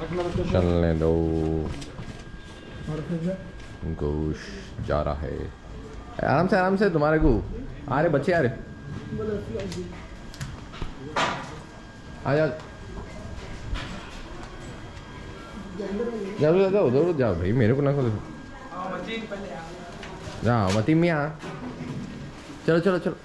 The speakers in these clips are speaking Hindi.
चलने दो। गोश्त जा रहा है। आराम से तुम्हारे को आ रहे बच्चे आ रहे। आ जा जाओ जाओ उधर जाओ भाई, मेरे को ना खोलो। जाओ मती मियाँ, चलो चलो चलो।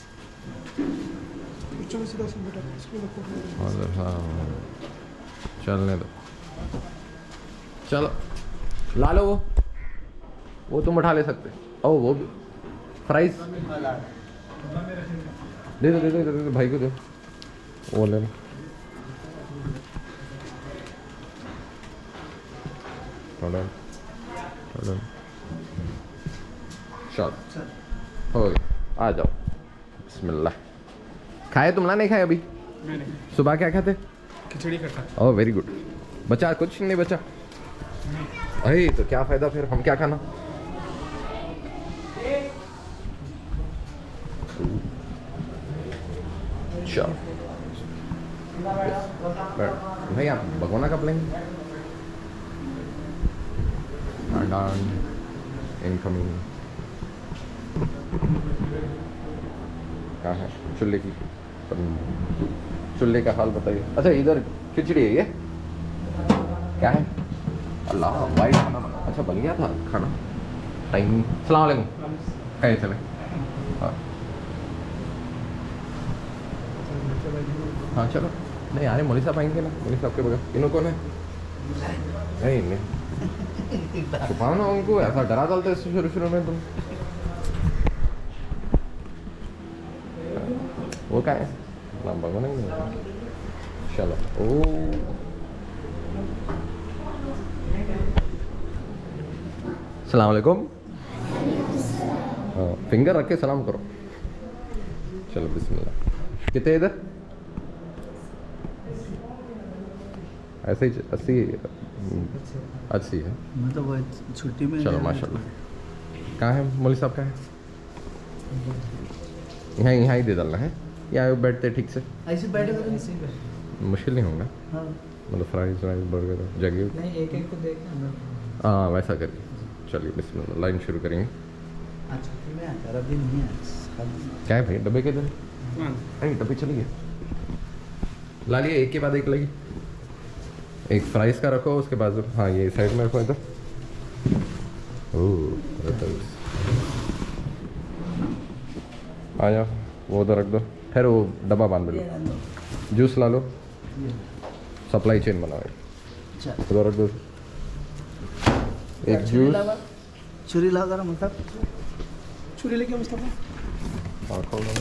हाँ चलने दो, चलो ला लो। वो तुम उठा ले सकते। ओ वो भी फ्राइज दे दो दे दो दे दो भाई को दो, वो ले लो। चलो हो गया, आ जाओ। बिस्मिल्लाह। खाए तुमने? नहीं खाए अभी? नहीं। सुबह क्या खाते? खिचड़ी खाता। Oh very good. बचा कुछ नहीं बचा? अरे तो क्या फायदा फिर, हम क्या खाना? चलो भाई आप भगोना कब लेंगे? इनकमिंग कहाँ है चूल्हे की? चूल्हे का हाल बताइए। अच्छा इधर खिचड़ी है ये क्या है? अल्लाह वाइट खाना बना। अच्छा बन गया था खाना टाइम। सलाम वालेकुम। कहीं चले? हाँ चलो। नहीं यार मौली साहब आएंगे ना, मौली साहब के बगैर इन्हों कौन है? नहीं नहीं छुपाओ ना उनको, ऐसा डरा डालते शुरू में तुम। वो क्या है? नाम भगवान नहीं। चलो ओ सलाम वालेकुम। फिंगर रख के सलाम करो। चलो बिस्मिल्लाह। कितने इधर? ऐसे ही 80 है मतलब वो छुट्टी में। चलो माशाल्लाह। कहाँ है मौली साहब? कहाँ है? यहाँ ही दे डालना है या बैठते ठीक से? ऐसे बैठे तो नहीं मुश्किल नहीं होगा। हाँ। मतलब फ्राइज वाइज बर्गर जगह नहीं, एक एक को देख। हाँ वैसा करिए। चलिए बिस्मिल्लाह, लाइन शुरू करेंगे। अच्छा अभी नहीं है क्या है भाई? डब्बे के इधर नहीं, डब्बे चलिए ला लिए एक के बाद एक लगी। एक फ्राइज का रखो, उसके बाद हाँ ये साइड में रखो इधर। ओह आ जाओ, वो उधर रख दो। फिर वो डब्बा बांध लो। जूस ला लो, सप्लाई चेन बनाओ। उधर रख दो एक जूस। छुरी ला जरा, मतलब छुरी लेके मुस्तफा। हाँ खोल दो।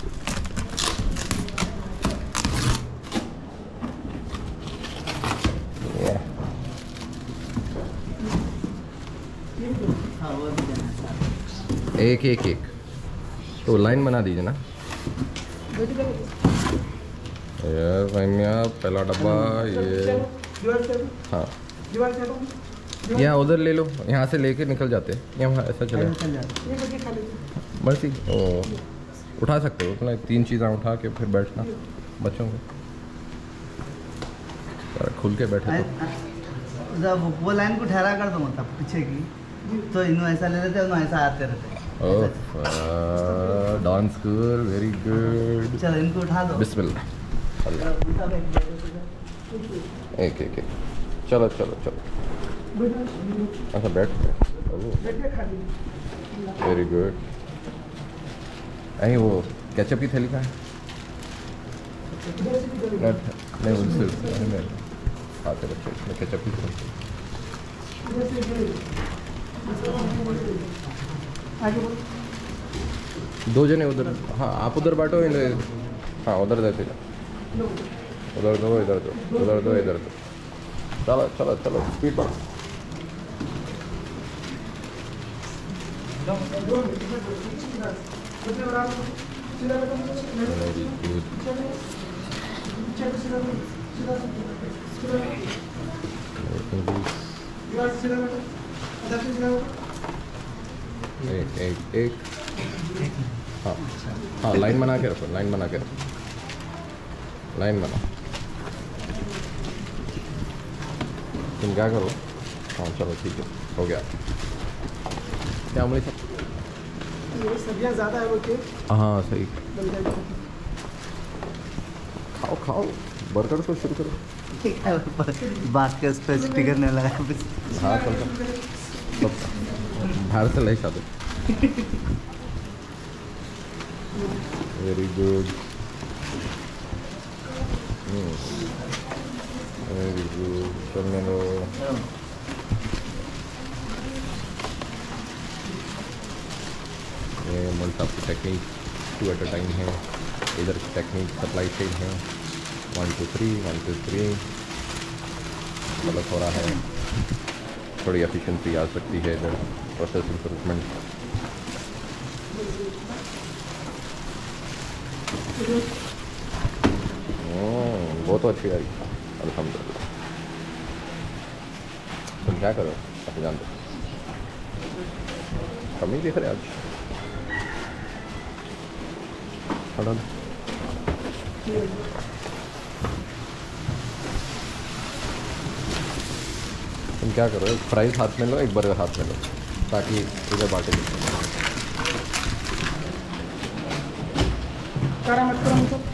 एक एक एक तो लाइन बना दीजिए ना यार। पहला डब्बा ये। हाँ यहाँ उधर ले लो, यहाँ से लेके निकल जाते हैं। यहाँ ऐसा चले मर्सी। ओ उठा सकते हो अपना 3 चीज़ें उठा के फिर बैठना बच्चों को खुल के बैठे। तो जब वो लाइन को ठहरा कर दो मतलब पीछे की, तो इन्हों ऐसा ले लेते हैं, ऐसा आते रहते हैं। डांस कर वेरी गुड। चलो इनको उठा दो। बिस्मिल्लाह। एक एक एक चलो चलो चलो। अच्छा बैठ। Very good. अरे वो केचप की थैली कहाँ है? नहीं उनसे आते बच्चे इसमें केचप की थैली। दो जने उधर। हाँ आप उधर बैठो। हाँ उधर जाते जाओ। उधर दो इधर दो, उधर दो इधर दो। चलो चलो चलो स्पीड बढ़ो। एक हाँ हाँ लाइन बना के रखो, लाइन बना के रखो, लाइन बना। तुम क्या करो? हाँ चलो ठीक है, हो गया। क्या उम्मीद है? सब्जियाँ ज़्यादा है वो केक। हाँ सही। खाओ खाओ, बर्गर तो शुरू करो। बात के उस पर स्पीकर नहीं लगा। हाँ चल सब बाहर से ले दो। Very good, very good. चलने दो। ये मल्टी की टेक्निक 2 एट अ टाइम है। इधर की टेक्निक सप्लाई चेन है 1 2 3 1 2 3। गलत हो रहा है, थोड़ी एफिशिएंसी आ सकती है इधर, प्रोसेस इम्प्रूवमेंट। बहुत अच्छी आई अल्हम्दुलिल्लाह। तुम क्या करो आप जानते हो? कमी दिख रहे आज। हटा दो। तुम क्या करो, एक फ्राइज हाथ में लो, एक बर्गर हाथ में लो, ताकि इधर बांटे करा मत करो।